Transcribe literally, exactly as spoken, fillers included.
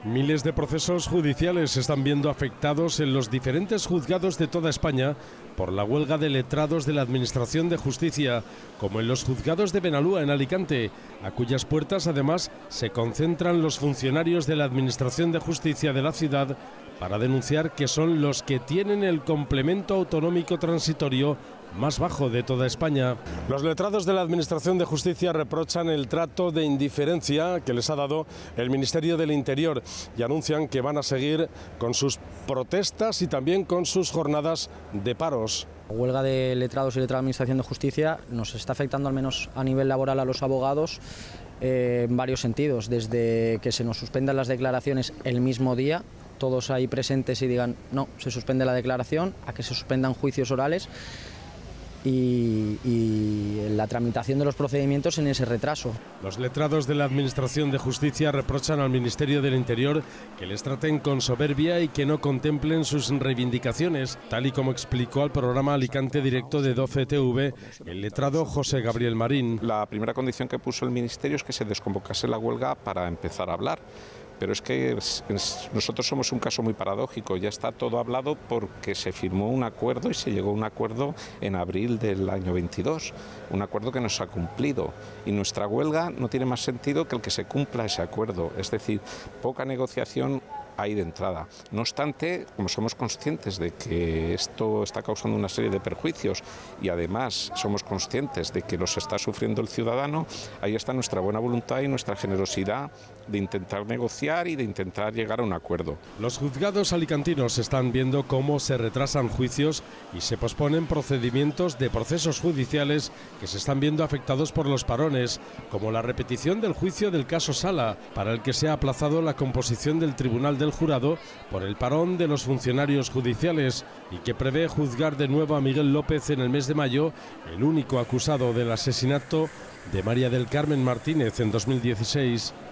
Miles de procesos judiciales se están viendo afectados en los diferentes juzgados de toda España por la huelga de letrados de la Administración de Justicia, como en los juzgados de Benalúa, en Alicante, a cuyas puertas además se concentran los funcionarios de la Administración de Justicia de la ciudad para denunciar que son los que tienen el complemento autonómico transitorio más bajo de toda España. Los letrados de la Administración de Justicia reprochan el trato de indiferencia que les ha dado el Ministerio del Interior y anuncian que van a seguir con sus protestas y también con sus jornadas de paros. La huelga de letrados y letrados de la Administración de Justicia nos está afectando, al menos a nivel laboral, a los abogados eh, en varios sentidos, desde que se nos suspendan las declaraciones el mismo día, todos ahí presentes y digan no, se suspende la declaración, a que se suspendan juicios orales y, y la tramitación de los procedimientos en ese retraso. Los letrados de la Administración de Justicia reprochan al Ministerio del Interior que les traten con soberbia y que no contemplen sus reivindicaciones, tal y como explicó al programa Alicante Directo de doce T V el letrado José Gabriel Marín. La primera condición que puso el Ministerio es que se desconvocase la huelga para empezar a hablar. Pero es que es, es, nosotros somos un caso muy paradójico, ya está todo hablado porque se firmó un acuerdo y se llegó a un acuerdo en abril del año veintidós, un acuerdo que no se ha cumplido y nuestra huelga no tiene más sentido que el que se cumpla ese acuerdo, es decir, poca negociación hay de entrada. No obstante, como somos conscientes de que esto está causando una serie de perjuicios y además somos conscientes de que los está sufriendo el ciudadano, ahí está nuestra buena voluntad y nuestra generosidad de intentar negociar y de intentar llegar a un acuerdo. Los juzgados alicantinos están viendo cómo se retrasan juicios y se posponen procedimientos de procesos judiciales que se están viendo afectados por los parones, como la repetición del juicio del caso Sala, para el que se ha aplazado la composición del Tribunal del Jurado por el parón de los funcionarios judiciales y que prevé juzgar de nuevo a Miguel López en el mes de mayo, el único acusado del asesinato de María del Carmen Martínez en dos mil dieciséis.